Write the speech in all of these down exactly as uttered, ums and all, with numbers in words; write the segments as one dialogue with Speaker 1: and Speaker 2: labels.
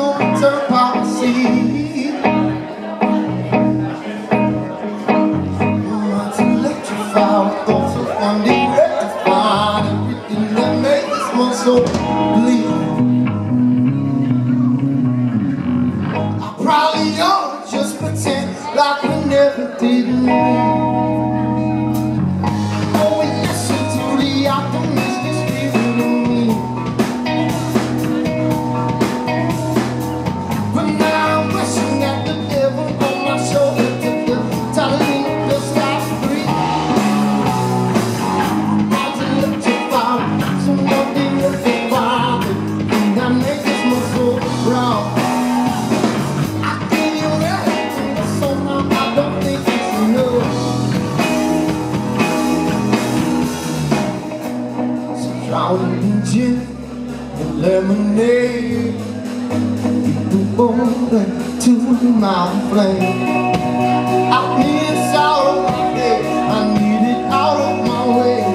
Speaker 1: no return policy. Once electrified, thoughts of one day rectified, everything that made this one so bleak. I probably ought to just pretend like we never did meet. Oh, we listen to the optimistic spirit in me. But now I'm wishing at the devil on my shoulder, that the telling the sky free. I'll electrify, so nothing will be wild, and I make this one so wrong. I give you everything, but somehow I don't think it's enough. Drowning in gin and lemonade, keep the water to my flame. I need it out of my day, I need it out of my way.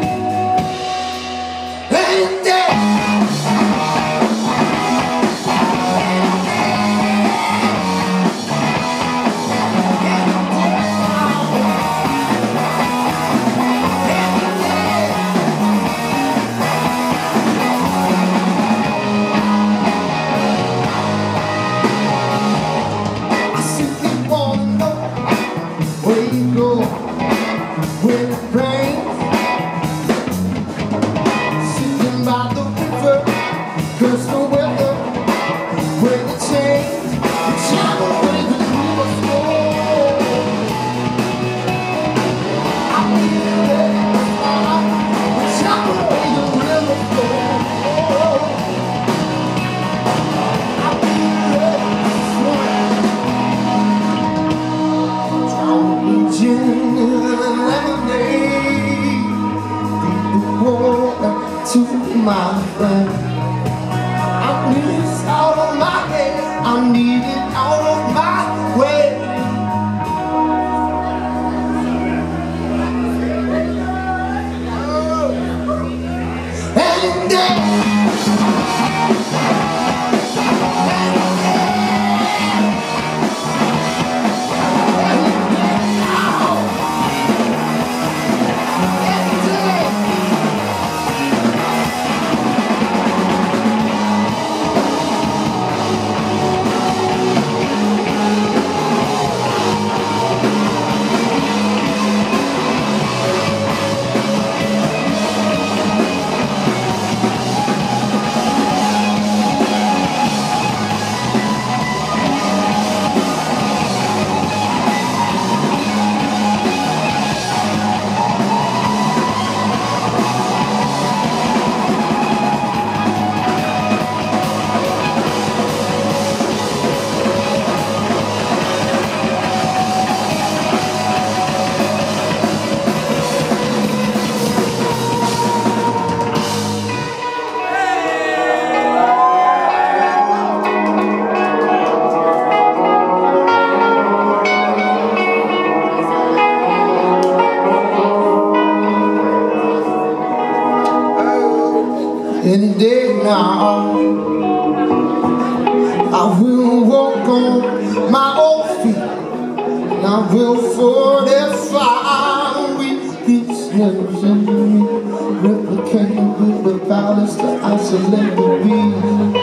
Speaker 1: And then where you go when it rains, sitting by the river, curse the weather, where the change, the travel where the river flows. I feel it, the travel where the river flows. I feel it, drowning gin and lemonade, keep the water to my friend. I need it out of my head, I need it out of my way. And then any day now, I will walk on my own feet, and I will fortify weaknesses in me, replicate with the balance to isolate the beat.